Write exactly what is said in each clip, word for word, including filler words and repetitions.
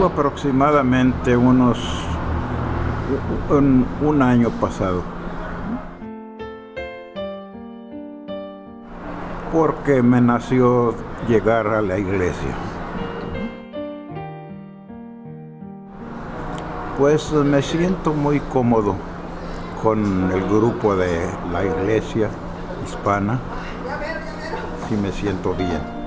Llevo aproximadamente unos un, un año pasado, porque me nació llegar a la iglesia. Pues me siento muy cómodo con el grupo de la iglesia hispana, sí me siento bien.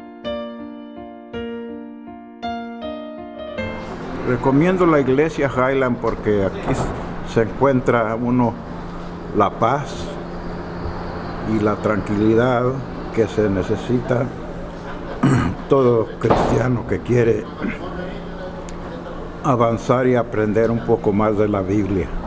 Recomiendo la iglesia Highland porque aquí se encuentra uno la paz y la tranquilidad que se necesita todo cristiano que quiere avanzar y aprender un poco más de la Biblia.